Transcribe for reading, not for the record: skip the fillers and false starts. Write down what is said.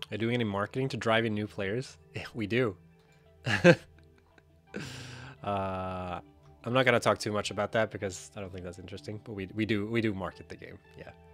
Are you doing any marketing to drive in new players? We do. I'm not gonna talk too much about that because I don't think that's interesting. But we do market the game. Yeah.